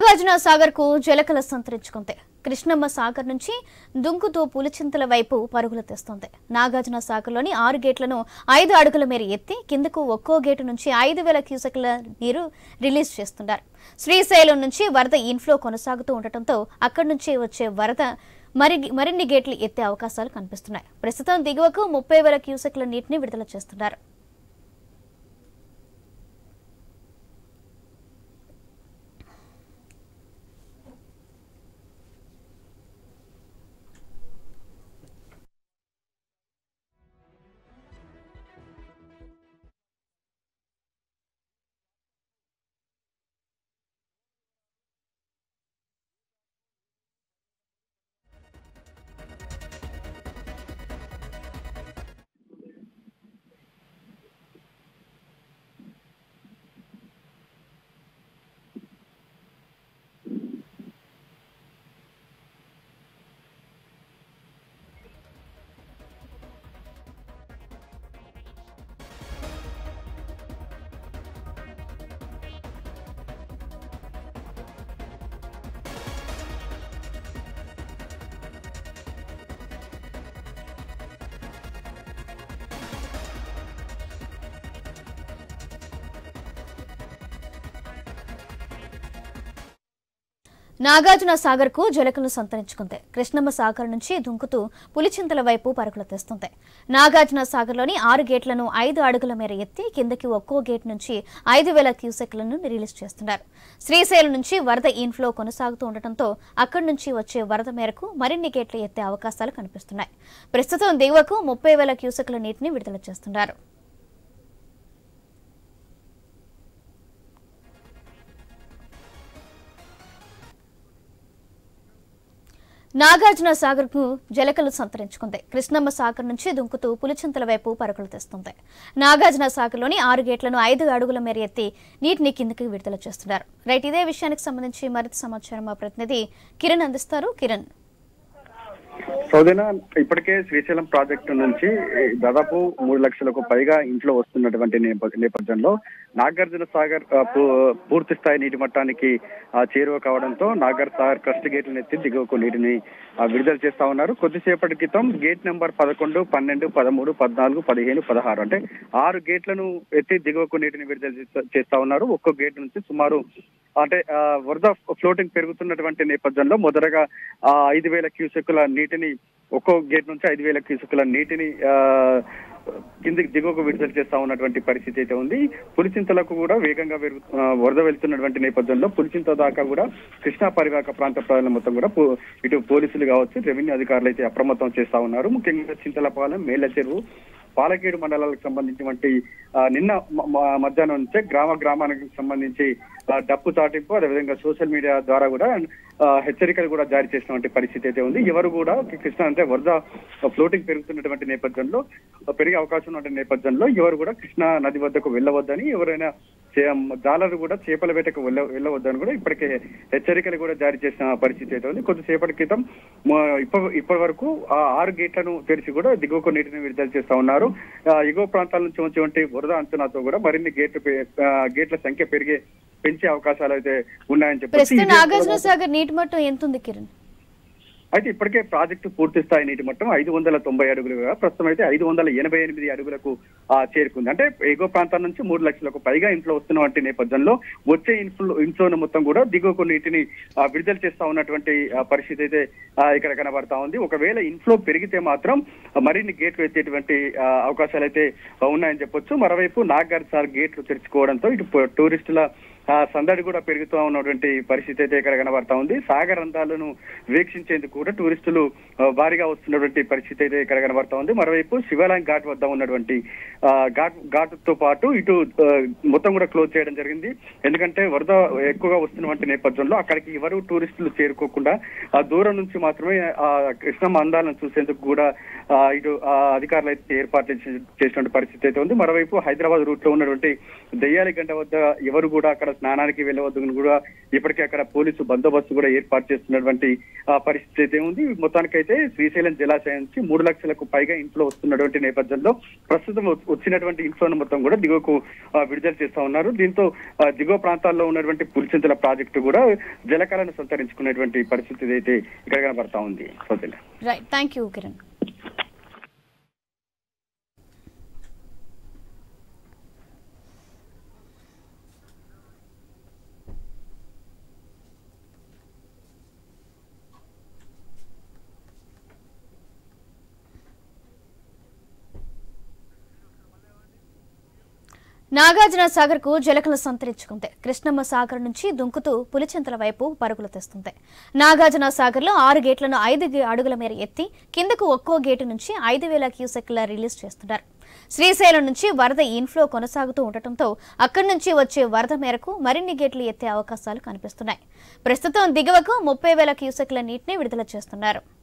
నాగార్జున సాగర్ కు జలకల సంతరించుకుంది. కృష్ణమ్మ సాగర్ నుంచి దుంకుతూ పులిచింతల వైపు పరుగులు తెస్తోంది. నాగార్జున సాగర్లోని 6 గేట్లను 5 అడుగుల మేర ఎత్తి కిందకు ఒక్కో గేటు నుంచి 5,000 క్యూసెక్ల నీరు రిలీజ్ చేస్తున్నారు. శ్రీశైలం నుంచి వరద ఇన్ఫ్లో కొనసాగుతూ ఉండటంతో అక్కడి నుంచి వచ్చే వరద మరిన్ని గేట్లు ఎత్తే అవకాశాలు కనిపిస్తున్నాయి. ప్రస్తుతం దిగువకు 30,000 క్యూసెక్ల నీటిని విడుదల చేస్తున్నారు. నాగార్జున సాగర్ కు జలకలు సంతరించుకుంది. కృష్ణమ్మ సాగర్ నుంచి దుంకుతూ పులిచింతల వైపు పరుగులు తెస్తుంది. నాగార్జున సాగర్లోని 6 గేట్లను 5 అడుగుల మేర ఎత్తి కిందకి ఒక్కో గేట్ నుంచి 5,000 క్యూసెక్లను రిలీజ్ చేస్తున్నారు. శ్రీశైలం నుంచి వరద ఇన్ఫ్లో కొనసాగుతూ ఉండటంతో అక్కడి నుంచి వచ్చే వరద మేరకు మరిన్ని గేట్లు ఎత్తే అవకాశాలు కనిపిస్తున్నాయి. ప్రస్తుతం దిగువకు 30,000 క్యూసెక్ల నీటిని విడుదల చేస్తున్నారు. నాగార్జున సాగర్ కు జలకలు సంతరించుకుంది. కృష్ణమ్మ సాగర్ నుంచి దుంకుతూ పులిచింతల వైపు పరుగులు తెస్తుంది. నాగార్జున సాగర్లోని 6 గేట్లను 5 అడుగుల మేర ఎత్తి నీటిని కిందకి విడుదల చేస్తున్నారు. రైట్, ఇదే విషయానికి సంబంధించి మరింత సమాచారం మా ప్రతినిధి కిరణ్ అందిస్తారు. కిరణ్, సౌదీనా, ఇప్పటికే శ్రీశైలం ప్రాజెక్టు నుంచి దాదాపు 3 లక్షలకు పైగా ఇంట్లో వస్తున్నటువంటి నేపథ్యంలో నాగార్జున సాగర్ పూర్తి స్థాయి నీటి మట్టానికి చేరువ కావడంతో నాగార్ సాగర్ క్రస్ట్ గేట్లను ఎత్తి దిగువకు నీటిని విడుదల చేస్తా ఉన్నారు. కొద్దిసేపటి క్రితం గేట్ నెంబర్ 11, 12, 13, 14, 15, 16 అంటే 6 గేట్లను ఎత్తి దిగువకు నీటిని విడుదల చేస్తా ఉన్నారు. ఒక్కో గేట్ నుంచి సుమారు అంటే వరద ఫ్లోటింగ్ పెరుగుతున్నటువంటి నేపథ్యంలో మొదటగా 5,000 క్యూసెక్కుల నీటిని ఒక్కో గేట్ నుంచి 5,000 క్యూసెక్కుల నీటిని కిందికి దిగువకు విడుదల చేస్తా ఉన్నటువంటి పరిస్థితి అయితే ఉంది. పులిచింతలకు కూడా వేగంగా వరద వెళ్తున్నటువంటి నేపథ్యంలో పులిచింత దాకా కూడా కృష్ణా పరివాహక ప్రాంత ప్రజల మొత్తం కూడా ఇటు పోలీసులు కావచ్చు, రెవెన్యూ అధికారులు అయితే అప్రమత్తం చేస్తా ఉన్నారు. ముఖ్యంగా చింతలపాలెం, మేళ్ల చెరువు, పాలకేడు మండలాలకు సంబంధించినటువంటి నిన్న మధ్యాహ్నం నుంచే గ్రామానికి సంబంధించి డప్పు చాటింపు, అదేవిధంగా సోషల్ మీడియా ద్వారా కూడా హెచ్చరికలు కూడా జారీ చేసినటువంటి పరిస్థితి అయితే ఉంది. ఎవరు కూడా కృష్ణ అంటే వరద ఫ్లోటింగ్ పెరుగుతున్నటువంటి నేపథ్యంలో, పెరిగే అవకాశం ఉన్న నేపథ్యంలో ఎవరు కూడా కృష్ణా నది వద్దకు వెళ్ళవద్దని, ఎవరైనా జాలరు కూడా చేపల వేటకు వెళ్ళవద్దని కూడా ఇప్పటికే హెచ్చరికలు కూడా జారీ చేసిన పరిస్థితి అయితే ఉంది. కొద్దిసేపటి క్రితం ఇప్పటి వరకు 6 గేట్లను తెరిచి కూడా దిగువకు నీటిని విడుదల చేస్తా ఉన్నారు. ఎగువ ప్రాంతాల నుంచి వచ్చేటువంటి వరద అంచనాతో కూడా మరిన్ని గేట్ల సంఖ్య పెంచే అవకాశాలు అయితే ఉన్నాయని చెప్పి నాగార్జున సాగర్ నీటి మట్టం ఎంత ఉంది కిరణ్? అయితే ఇప్పటికే ప్రాజెక్టు పూర్తి స్థాయి నీటి మట్టం 590 అడుగులుగా ప్రస్తుతం అయితే 588 అడుగులకు చేరుకుంది. అంటే ఎగువ ప్రాంతాల నుంచి 3 లక్షలకు పైగా ఇంట్లో వస్తున్నటువంటి నేపథ్యంలో వచ్చే ఇన్ఫ్లోను మొత్తం కూడా దిగువకు నీటిని విడుదల చేస్తా ఉన్నటువంటి పరిస్థితి అయితే ఇక్కడ కనబడతా ఉంది. ఒకవేళ ఇన్ఫ్లో పెరిగితే మాత్రం మరిన్ని గేట్లు ఎత్తేటువంటి అవకాశాలు అయితే ఉన్నాయని చెప్పొచ్చు. మరోవైపు నాగార్జున సాగర్ గేట్లు తెరుచుకోవడంతో ఇటు టూరిస్టుల సందడి కూడా పెరుగుతూ ఉన్నటువంటి పరిస్థితి అయితే ఇక్కడ కనబడతా ఉంది. సాగర్ అందాలను వీక్షించేందుకు కూడా టూరిస్టులు భారీగా వస్తున్నటువంటి పరిస్థితి అయితే ఇక్కడ కనబడతా ఉంది. మరోవైపు శివాలయం ఘాట్ వద్ద ఉన్నటువంటి ఘాట్తో పాటు ఇటు మొత్తం కూడా క్లోజ్ చేయడం జరిగింది. ఎందుకంటే వరద ఎక్కువగా వస్తున్నటువంటి నేపథ్యంలో అక్కడికి ఎవరు టూరిస్టులు చేరుకోకుండా దూరం నుంచి మాత్రమే కృష్ణమ్మ అందాలను చూసేందుకు కూడా ఇటు అధికారులు అయితే ఏర్పాట్లు చేసినటువంటి పరిస్థితి అయితే ఉంది. మరోవైపు హైదరాబాద్ రూట్ లో ఉన్నటువంటి దెయ్యాలి గంట వద్ద ఎవరు కూడా అక్కడ స్నానానికి వెళ్ళవద్దు కూడా ఇప్పటికే అక్కడ పోలీసు బందోబస్తు కూడా ఏర్పాటు చేస్తున్నటువంటి పరిస్థితి అయితే ఉంది. మొత్తానికైతే శ్రీశైలం జలాశయం నుంచి 3 లక్షలకు పైగా ఇంట్లో వస్తున్నటువంటి నేపథ్యంలో ప్రస్తుతం వచ్చినటువంటి ఇంట్లో మొత్తం కూడా దిగువకు విడుదల చేస్తా ఉన్నారు. దీంతో దిగువ ప్రాంతాల్లో ఉన్నటువంటి పులిచింతల ప్రాజెక్టు కూడా జలకాలను సంతరించుకునేటువంటి పరిస్థితి అయితే ఇక్కడ కనబడతా ఉంది. Right, thank you Kiran. Nagarjuna Sagar కు జలకలు సంతరించుకుంది. కృష్ణమ్మ సాగర్ నుంచి దుంకుతూ పులిచింతల వైపు పరుగులు తెస్తుంది. నాగార్జున సాగర్ లో 6 గేట్లను 5 అడుగుల మేర ఎత్తి కిందకు ఒక్కో గేటు నుంచి 5,000 క్యూసెక్ల రిలీజ్ చేస్తున్నారు. శ్రీశైలం నుంచి వరద ఇన్ఫ్లో కొనసాగుతూ ఉండటంతో అక్కడి నుంచి వచ్చే వరద మేరకు మరిన్ని గేట్లు ఎత్తే అవకాశాలు కనిపిస్తున్నాయి. ప్రస్తుతం దిగువకు 30,000 క్యూసెక్ల నీటిని విడుదల చేస్తున్నారు.